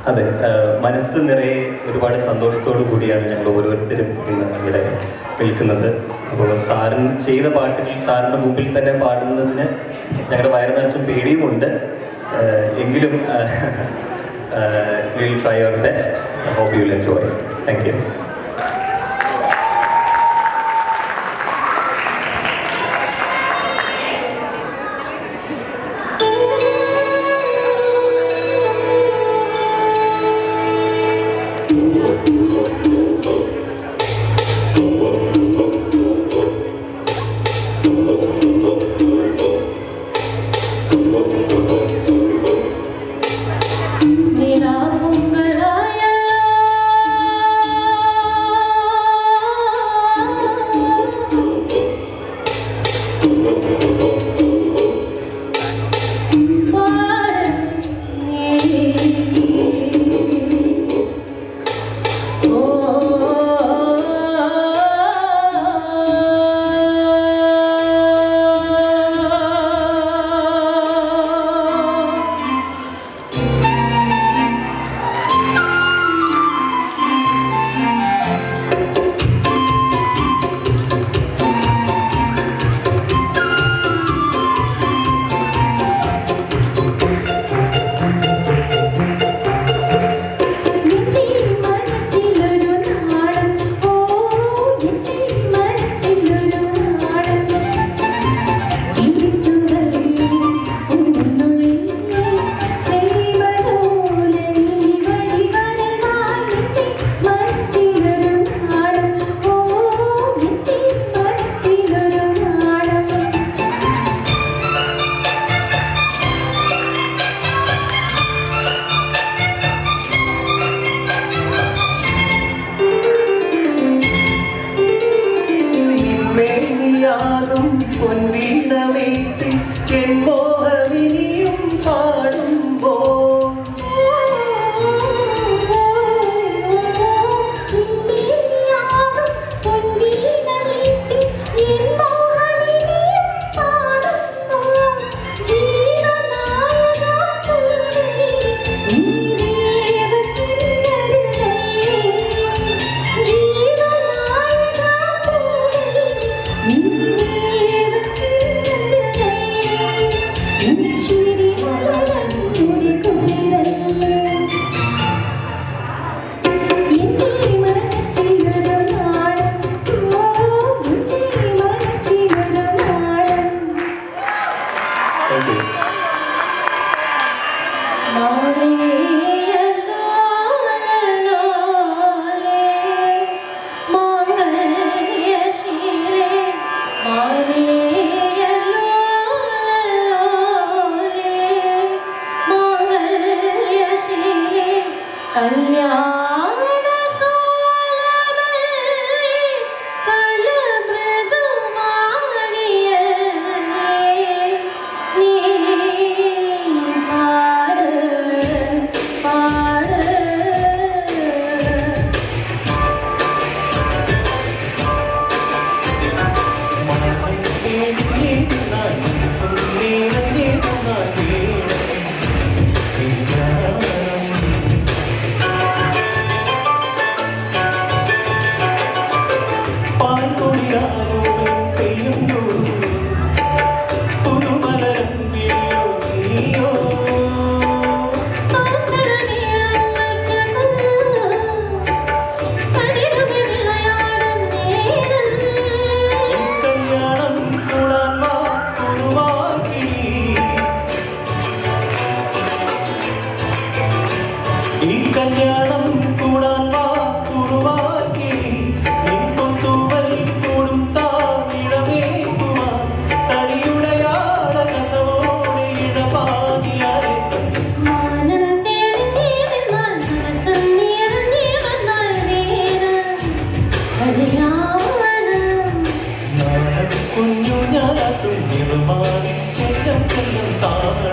അതെ, മനസ്സ് നിറയെ ഒരുപാട് സന്തോഷത്തോടു കൂടിയാണ് ഞങ്ങൾ ഓരോരുത്തരും ഇന്ന് ഇവിടെ നിൽക്കുന്നത്. അപ്പോൾ സാറിൻ ചെയ്ത പാട്ടിൽ സാറിൻ്റെ മുമ്പിൽ തന്നെ പാടുന്നതിന് ഞങ്ങളുടെ വയറ് നിറച്ചും പേടിയുമുണ്ട്. എങ്കിലും we'll try our best. I hope you will enjoy it. Thank you.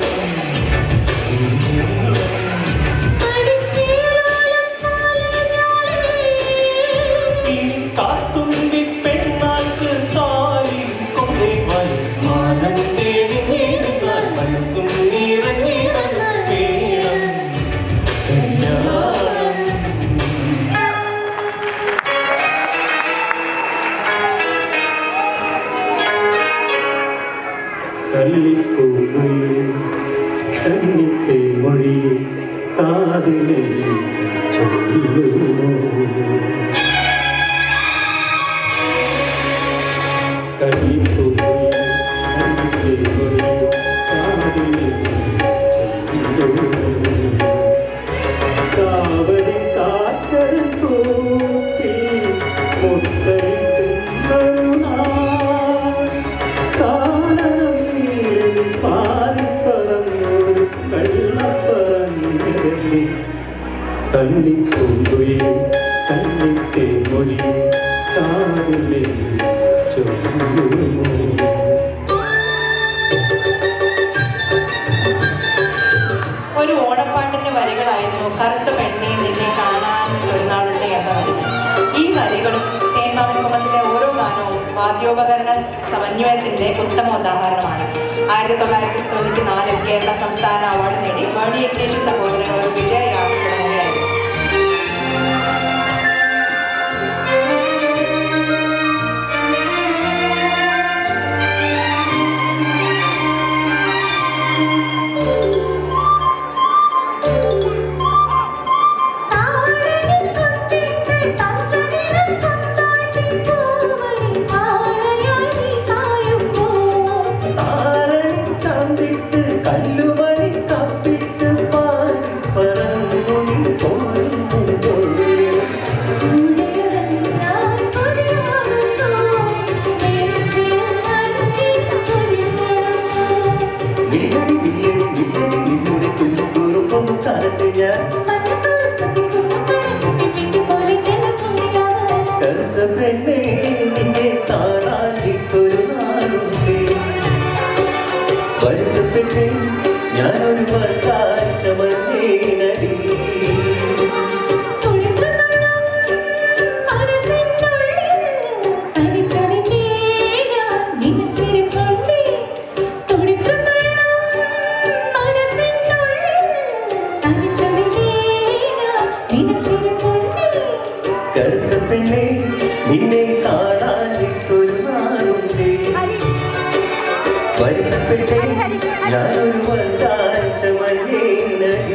I കന്നിത്തെ മൊഴി കാതിലെ ചൊല്ലുമോ കന്നിപ്പൂമൊഴി കന്നിത്തെ മൊഴി കാതിലെ ചൊല്ലുമോ കാവടി കാറ്റൽ പൂത്തി മുത്തരിക്കുന്നൊരു കാനനം നീളി പാറിപ്പറന്നൊരു കള്ളപ്പറഞ്ഞിടലി കന്നിപ്പൂങ്കുയിൽ കന്നിത്തെ മൊഴി കാതിലെ ചൊല്ലുമോ. ഒരു ഓണപ്പാട്ടിന്റെ വരികളായിരുന്നു കറുത്ത പെണ്ണെ നിന്നെ കാണാൻ ഒരു നാളുണ്ട് എന്ന വരി. ഈ വരികളും തേന്മാവിൻകുളത്തിലെ ഓരോ ഗാനവും വാദ്യോപകരണ സമന്വയത്തിന്റെ ഉത്തമ ഉദാഹരണമാണ്. 1994 കേരള സംസ്ഥാന അവാർഡ് നേടി വേണി ഇഗ്നേഷ്യസ് സഹോദരൻ ഒരു വിജയയാത്ര തുടങ്ങുകയായിരുന്നു. ഞാനൊരു ചമർന്നേനടി കറുത്ത പെണ്ണെ നിന്നെ കാണാനിട്ടൊരു നാളുണ്ട് വരുത്തപ്പെട്ടെ ഞാനൊരു ചമർന്നേനടി.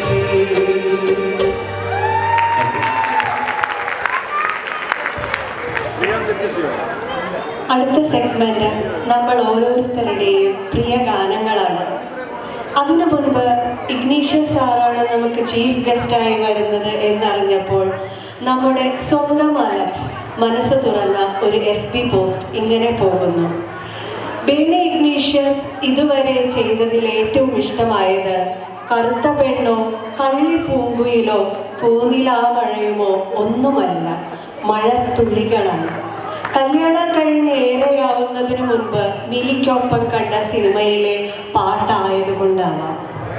അടുത്ത സെഗ്മെന്റ് നമ്മൾ ഓരോരുത്തരുടെയും പ്രിയ ഗാനങ്ങളാണ്. അതിനു മുൻപ് ഇഗ്നീഷ്യസ് സാറാണ് നമുക്ക് ചീഫ് ഗസ്റ്റായി വരുന്നത് എന്നറിഞ്ഞപ്പോൾ നമ്മുടെ സ്വന്തം അലക്സ് മനസ്സ് തുറന്ന ഒരു FB പോസ്റ്റ് ഇങ്ങനെ പോകുന്നു: വേണി ഇഗ്നീഷ്യസ് ഇതുവരെ ചെയ്തതിൽ ഏറ്റവും ഇഷ്ടമായത് കറുത്ത പെണ്ണോ കള്ളിപ്പൂങ്കുയിലോ പൂനിലാമഴയുമോ ഒന്നുമല്ല, മഴത്തുള്ളികളാണ്. കല്യാണം കഴിഞ്ഞ് ഏറെയാവുന്നതിനു മുൻപ് മിലിക്കൊപ്പം കണ്ട സിനിമയിലെ പാട്ടായതുകൊണ്ടാവാം.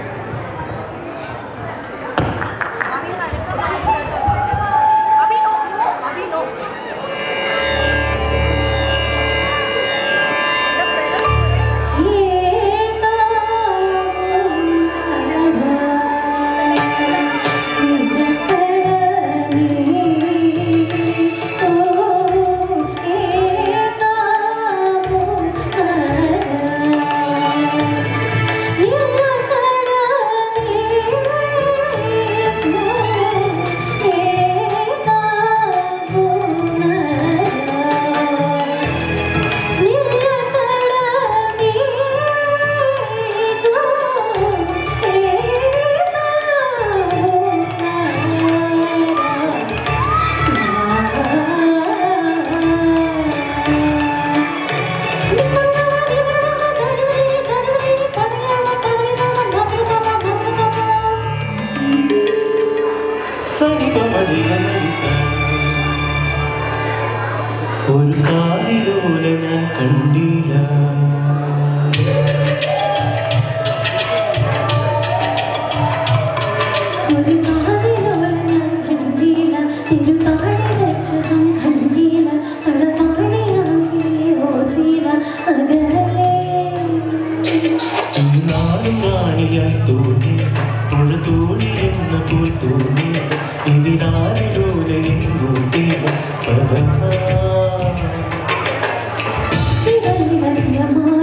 ഒരു കാലിലൂടെ ഞാൻ കണ്ടില്ല, തോന്നി തോണി എന്ന പോൽ തോന്നി ഇതിനാരിലൂടെ Mama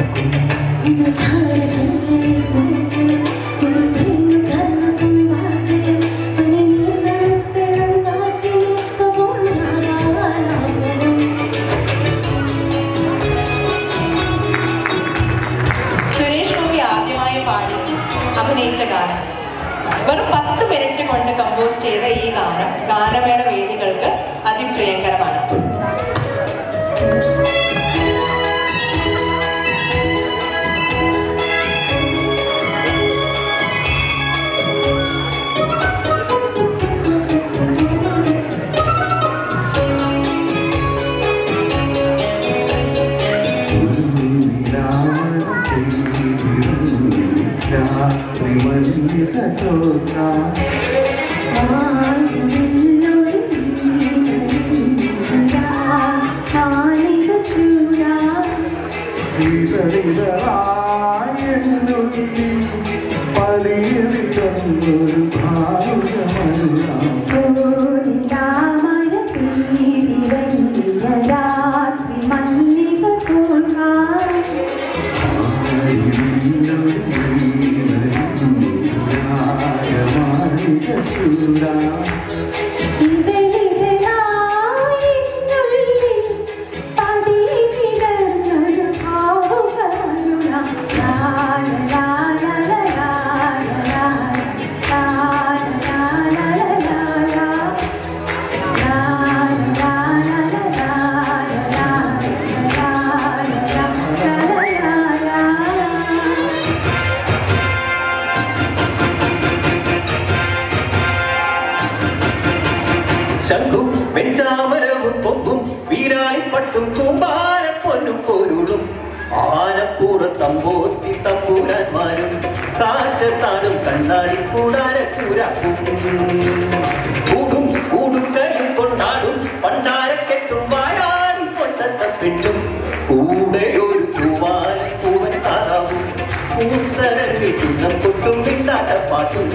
വെറും 10 മിനിറ്റ് കൊണ്ട് കമ്പോസ് ചെയ്ത ഈ ഗാനം ഗാനമേള വേദികൾക്ക് അതിപ്രിയങ്കരമാണ്. ശംഖും വെഞ്ചാമരവും കൊമ്പും വീരാളിപ്പട്ടും കൂമ്പാരപ്പൊന്നും പൊരുളും ആനപ്പൂറത്തമ്പോത്തി തമ്പൂരാന്മാരും കാറ്റത്താടും കണ്ണാടി കൂടാരക്കൂരാക്കും കൂടും കൂടുക്കയും കൊണ്ടാടും പണ്ടാരക്കെട്ടും വായാടി കൊണ്ടത്ത പെണ്ണും കൂടെ ഒരു പൂവാലപ്പൂവൻ താറാവും കൂത്തരങ്ങിൽ ചുണ്ണം പൊട്ടും മിണ്ടാട്ടപ്പാട്ടും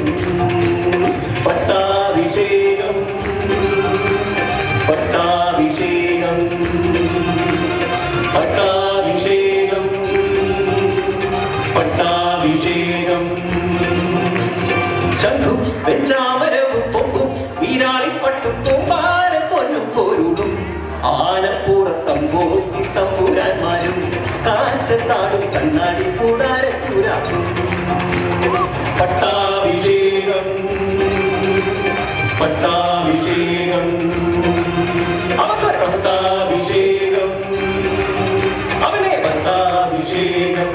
പട്ടാഭിഷേകം പട്ടാഭിഷേകം പട്ടാഭിഷേകം പട്ടാഭിഷേകം ശംഖും വെഞ്ചാമരവും കൊമ്പും വീരാളിപ്പട്ടും കൂമ്പാരപ്പൊന്നും പൊരുളും ആനപ്പൂറത്തമ്പോത്തി തമ്പുരാന്മാരും കാറ്റത്താടും കണ്ണാടി കൂടാരക്കൂരാക്കും പട്ടാഭിഷേകം പട്ടാഭിഷേകം പട്ടാഭിഷേകം അവനെ പട്ടാഭിഷേകം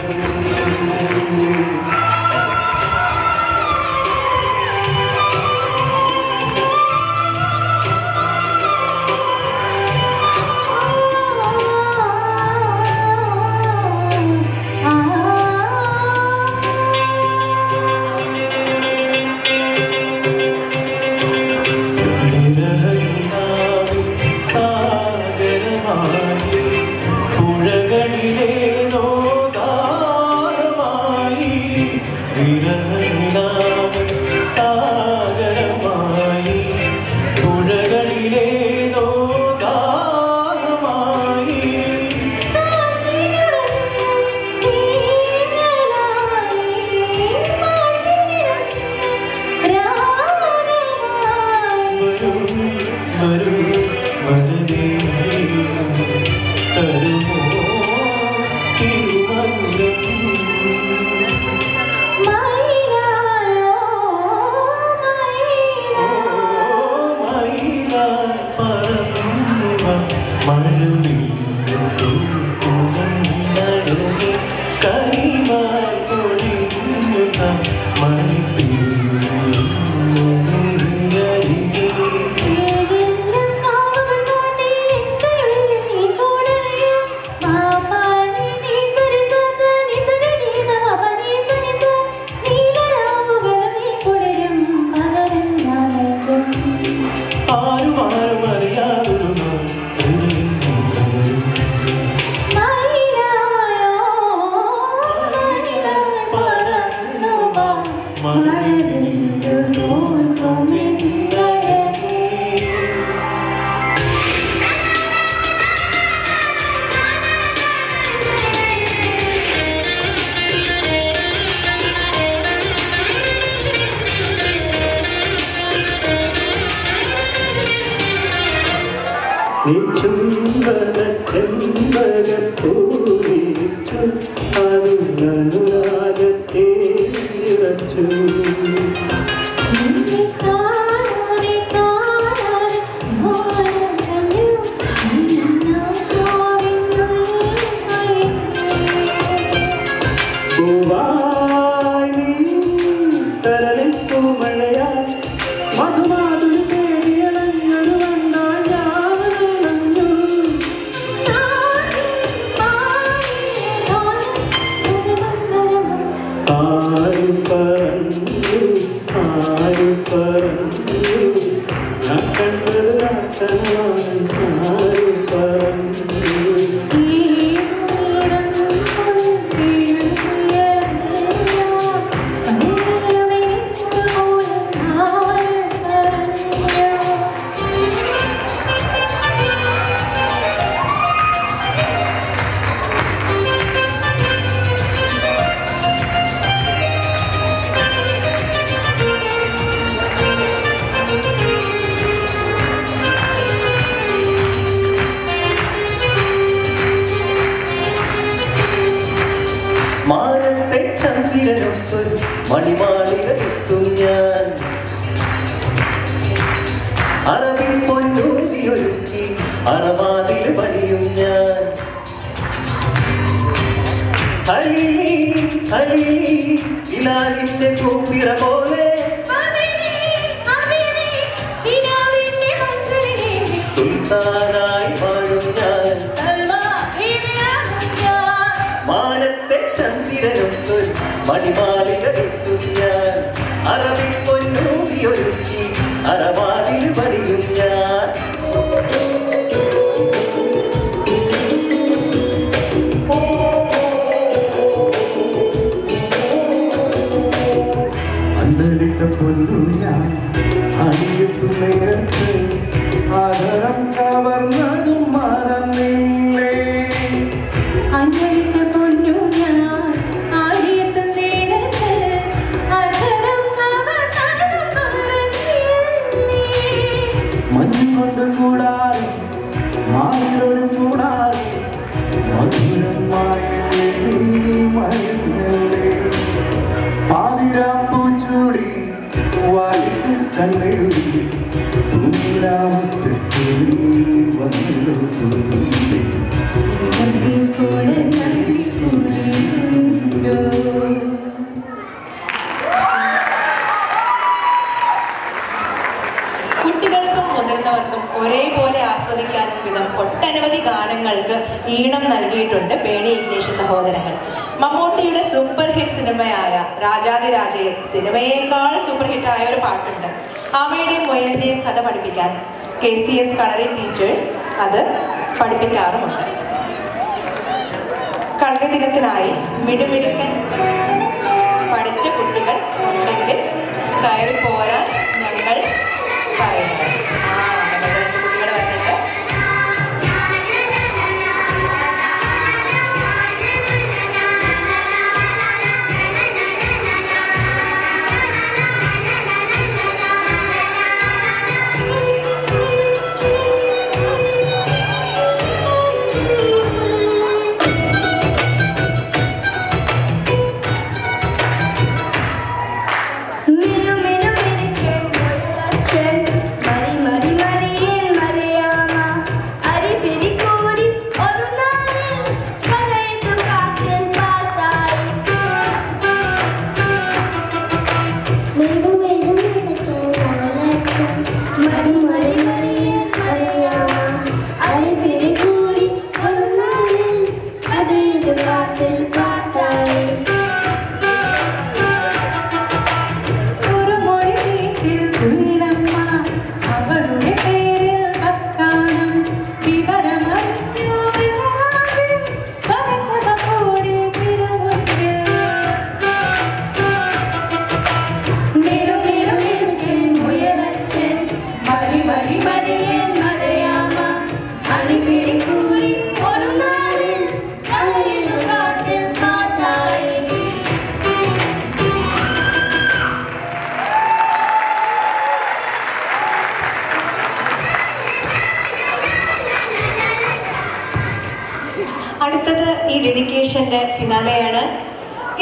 Maya, ചെമ്പകപ്പൂരിച്ചു അതുനുരാഗത്തെ നിറച്ചു മാനത്തെ ചന്ദ്രനൊപ്പ് മണിമാളികത്തും ഞാൻ അറബിൽ പൊന്നൂതിയൊരുക്കി അറവാതിൽ പണിയും ഞാൻ ഇലാലിന്റെ കൂപ്പിറ പോലെ സുൽത്താനായി വാഴും ഞാൻ മാനത്തെ ചന്ദ്രനൊപ്പ് മണിമാളികത്തും ഞാൻ അറബിൽ പൊന്നൂതിയൊരുക്കി അറവാതിൽ പണിയും ഞാൻ അന്തലിട്ട പൊന്നു ഞാൻ അണിയത്തു നേരത്ത് ആദരം കവർന്നതും മറന്നില്ലേ അന്തലിട്ട പൊന്നു ഞാൻ ആടിയത്തു നേരത്ത് ആദരം കവർന്നതും മറന്നില്ലേ മഞ്ഞുകൊണ്ട് കൂടാതെ മാറിയൊരു കൂടാതെ മധുരമായ മഴയല്ലേ പാതിരാപ്പൂച്ചൂടി വായിട്ട് കണ്ണെഴുതി ൂരാമത്തെ വന്നു കുട്ടികൾക്കും മുതിർന്നവർക്കും ഒരേപോലെ ആസ്വദിക്കാനും വിധം ഒട്ടനവധി ഗാനങ്ങൾക്ക് ഈണം നൽകിയിട്ടുണ്ട് പേണി ഇഗ്നേഷ്യ സഹോദരങ്ങൾ. മമ്മൂട്ടിയുടെ സൂപ്പർ ഹിറ്റ് സിനിമയായ രാജാതിരാജയിൽ സിനിമയേക്കാൾ സൂപ്പർ ഹിറ്റായ ഒരു പാട്ടുണ്ട്. ആമയുടെയും മുയലിൻ്റെയും കഥ പഠിപ്പിക്കാൻ KCS കളറി ടീച്ചേഴ്സ് അത് പഠിപ്പിക്കാറുമുണ്ട്. കളറി ദിനത്തിനായി മിടുമിടുക്കൻ പഠിച്ച കുട്ടികൾ ഉണ്ടെങ്കിൽ കയറി പോരാൻ ഞങ്ങൾ പറയുന്നത്. കുട്ടികൾ വന്നിട്ട് मेनू मेनू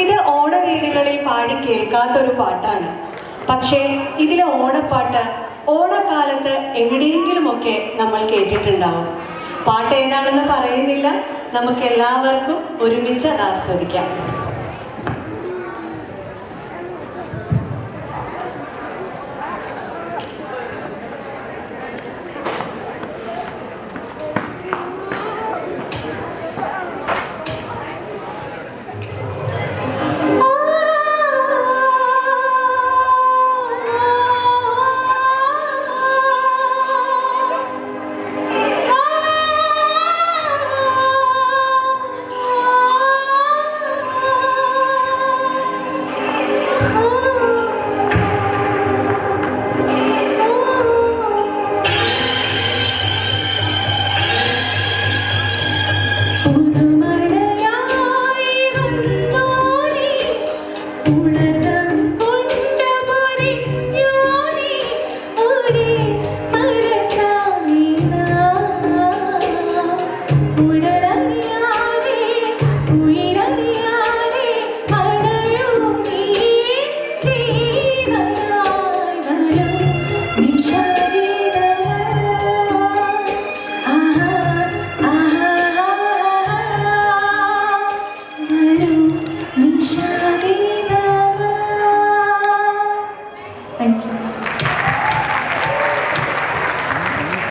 ഇത് ഓണവേദികളിൽ പാടി കേൾക്കാത്തൊരു പാട്ടാണ്. പക്ഷേ ഇതിലെ ഓണപ്പാട്ട് ഓണക്കാലത്ത് എവിടെയെങ്കിലുമൊക്കെ നമ്മൾ കേട്ടിട്ടുണ്ടാവും. പാട്ട് ഏതാണെന്ന് പറയുന്നില്ല, നമുക്ക് എല്ലാവർക്കും ഒരുമിച്ച് അത് ആസ്വദിക്കാം.